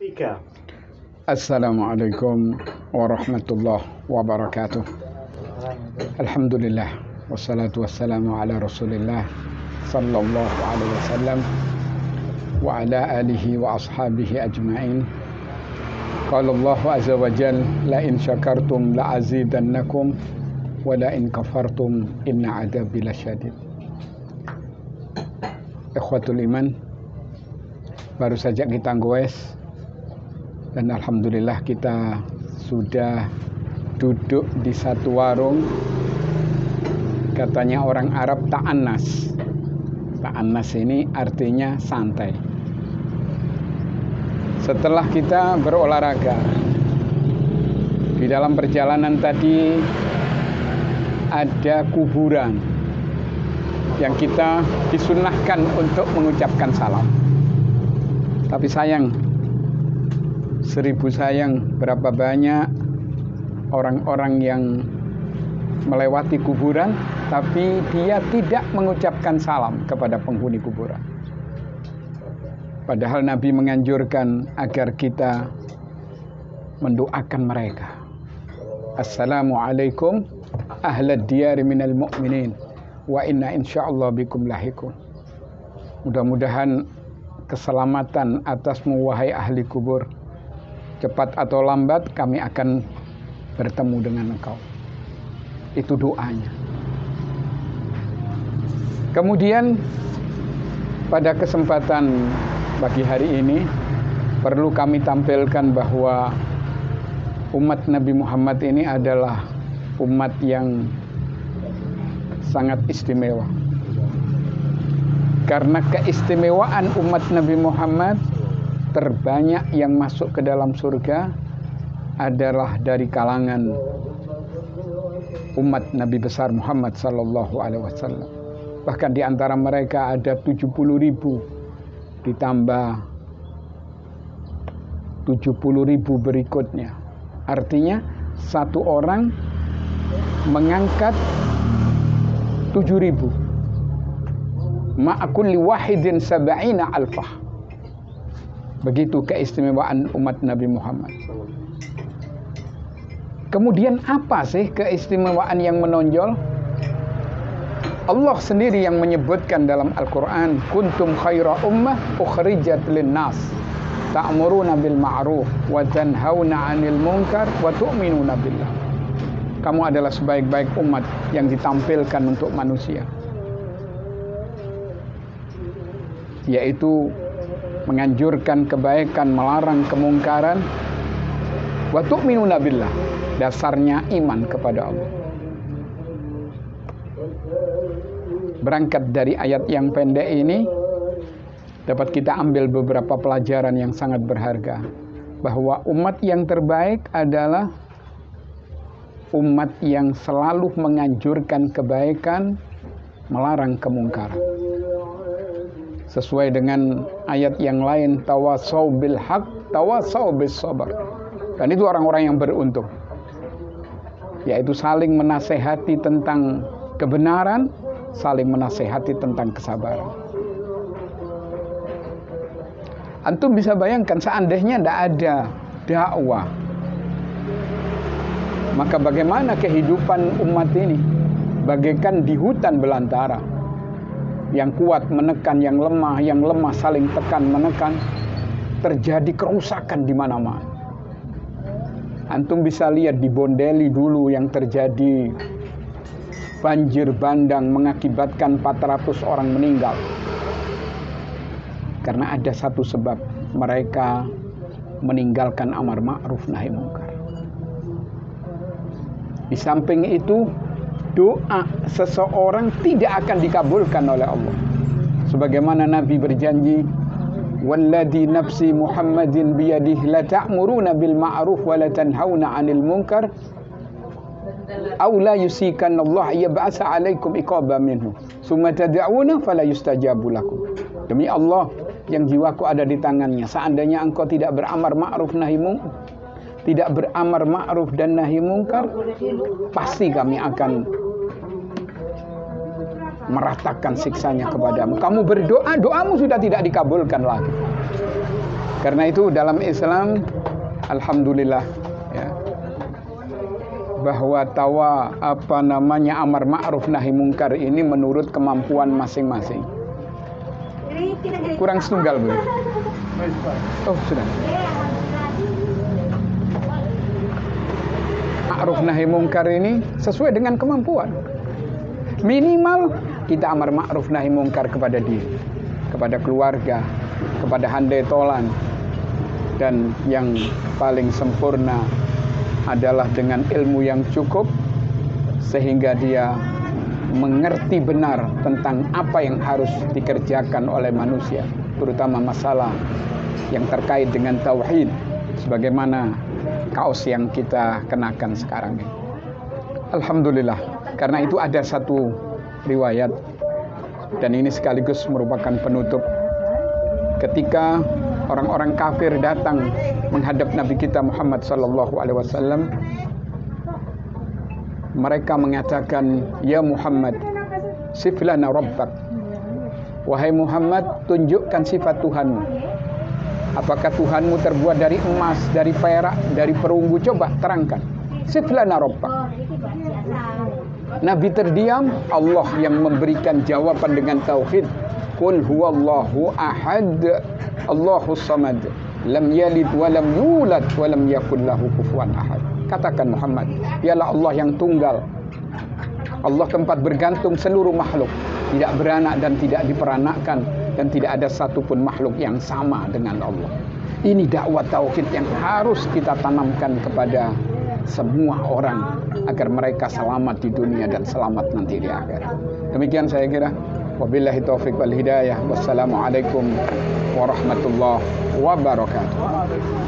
Tiga. Assalamualaikum warahmatullahi wabarakatuh. Alhamdulillah wassalatu wassalamu ala Rasulillah sallallahu alaihi wasallam wa ala alihi wa ashabihi ajma'in. Qala Allah azza wa jalla la in syakartum la azidannakum wa la in kafartum inna adabi lasyadid. Ikhwatul iman, baru saja kita goes dan alhamdulillah kita sudah duduk di satu warung. Katanya orang Arab ta'annas. Ta'annas ini artinya santai. Setelah kita berolahraga, di dalam perjalanan tadi ada kuburan yang kita disunnahkan untuk mengucapkan salam. Tapi sayang, 1000 sayang, berapa banyak orang-orang yang melewati kuburan tapi dia tidak mengucapkan salam kepada penghuni kuburan. Padahal Nabi menganjurkan agar kita mendoakan mereka. Assalamualaikum ahlad diyari minal mu'minin wa inna insyaallah bikum lahiqun. Mudah-mudahan keselamatan atasmu wahai ahli kubur. Cepat atau lambat kami akan bertemu dengan engkau. Itu doanya. Kemudian pada kesempatan pagi hari ini perlu kami tampilkan bahwa umat Nabi Muhammad ini adalah umat yang sangat istimewa. Karena keistimewaan umat Nabi Muhammad, terbanyak yang masuk ke dalam surga adalah dari kalangan umat Nabi besar Muhammad sallallahu alaihi wasallam. Bahkan di antara mereka ada 70.000 ditambah 70.000 berikutnya. Artinya satu orang mengangkat 7.000. Ma'akulli wahidin sab'ina alfah. Begitu keistimewaan umat Nabi Muhammad. Kemudian apa sih keistimewaan yang menonjol? Allah sendiri yang menyebutkan dalam Al-Quran, kuntum khaira ummah ukhrijat linnas ta'muruna bil ma'ruf wa tanhauna 'anil munkar wa tu'minuna billah. Kamu adalah sebaik-baik umat yang ditampilkan untuk manusia, yaitu menganjurkan kebaikan, melarang kemungkaran, wa tu'minuna billah, dasarnya iman kepada Allah. Berangkat dari ayat yang pendek ini dapat kita ambil beberapa pelajaran yang sangat berharga, bahwa umat yang terbaik adalah umat yang selalu menganjurkan kebaikan, melarang kemungkaran. Sesuai dengan ayat yang lain, tawassaw bil haq, tawassaw bis sabr. Dan itu orang-orang yang beruntung, yaitu saling menasehati tentang kebenaran, saling menasehati tentang kesabaran. Antum bisa bayangkan seandainya tidak ada dakwah, maka bagaimana kehidupan umat ini? Bagaikan di hutan belantara. Yang kuat menekan yang lemah saling tekan menekan, terjadi kerusakan di mana-mana. Antum bisa lihat di Bondeli dulu yang terjadi banjir bandang mengakibatkan 400 orang meninggal. Karena ada satu sebab, mereka meninggalkan amar ma'ruf nahi munkar. Di samping itu, doa seseorang tidak akan dikabulkan oleh Allah. Sebagaimana Nabi berjanji, walladzi nafsi Muhammadin biyadihi la ta'muruna bil ma'ruf wa la tanhauna 'anil munkar aw la yusikanna Allah yab'atsa 'alaikum iqaban minhu summa tad'una fala yustajabu lakum. Demi Allah yang jiwaku ada di tangannya, seandainya engkau tidak beramar ma'ruf nahi munkar, tidak beramar ma'ruf dan nahi munkar, pasti kami akan meratakan siksanya kepadamu. Kamu berdoa, doamu sudah tidak dikabulkan lagi. Karena itu dalam Islam, alhamdulillah, ya, bahwa amar ma'ruf nahi mungkar ini menurut kemampuan masing-masing. Kurang setunggal, Bu. Oh, sudah. Ma'ruf nahi mungkar ini sesuai dengan kemampuan. Minimal kita amar ma'ruf nahi mungkar kepada diri, kepada keluarga, kepada handai tolan, dan yang paling sempurna adalah dengan ilmu yang cukup sehingga dia mengerti benar tentang apa yang harus dikerjakan oleh manusia, terutama masalah yang terkait dengan tauhid, sebagaimana kaos yang kita kenakan sekarang ini. Alhamdulillah, karena itu ada satu riwayat, dan ini sekaligus merupakan penutup. Ketika orang-orang kafir datang menghadap Nabi kita Muhammad SAW, mereka mengatakan, "Ya Muhammad, siflana rabbak." Wahai Muhammad, tunjukkan sifat Tuhanmu. Apakah Tuhanmu terbuat dari emas, dari perak, dari perunggu? Coba terangkan. Siflana rabbak. Nabi terdiam, Allah yang memberikan jawaban dengan tauhid. Qul huwallahu ahad, Allahus samad, lam yalid wa lam yulad wa lam yakul lahu kufuwan ahad. Katakan Muhammad, dialah Allah yang tunggal, Allah tempat bergantung seluruh makhluk, tidak beranak dan tidak diperanakkan, dan tidak ada satupun makhluk yang sama dengan Allah. Ini dakwah tauhid yang harus kita tanamkan kepada semua orang agar mereka selamat di dunia dan selamat nanti di akhirat. Demikian saya kira. Wabillahi taufiq wal hidayah. Wassalamualaikum warahmatullahi wabarakatuh.